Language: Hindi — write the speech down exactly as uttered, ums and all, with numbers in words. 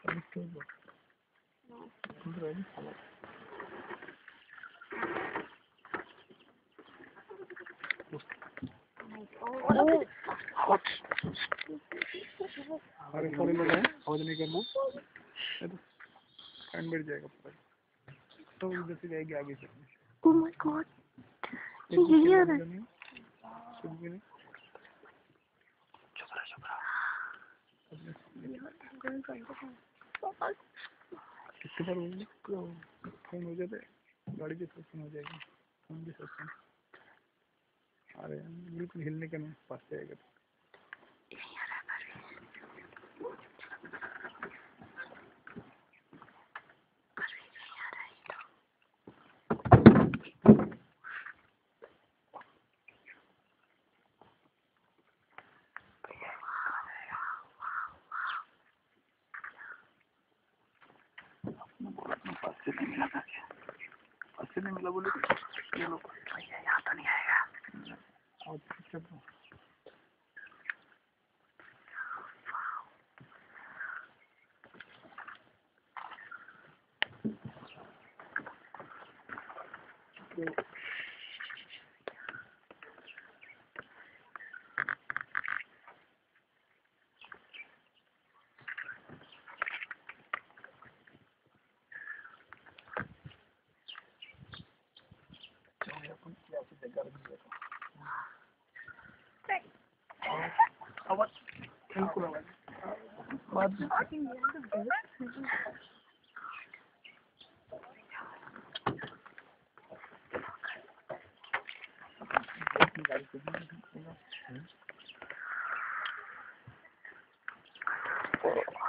अरे थोड़ी लोग हैं आवाज नहीं करना कान बैठ जाएगा पूरा तो इधर से जाएगी आगे से। ओह माय गॉड ये आ रहा है कुछ भी नहीं चुप रहा चुप रहा कितने बार होंगे फोन हो जाते गाड़ी की सस्पेंड हो जाएगी फोन भी सस्पेंड। अरे बिल्कुल हिलने का नहीं पास जाएगा पास से नहीं मिला था क्या पास से नहीं मिला बोले ये लोग यहाँ तो नहीं आएगा और तो आवाज बिल्कुल आवाज बाद गाड़ी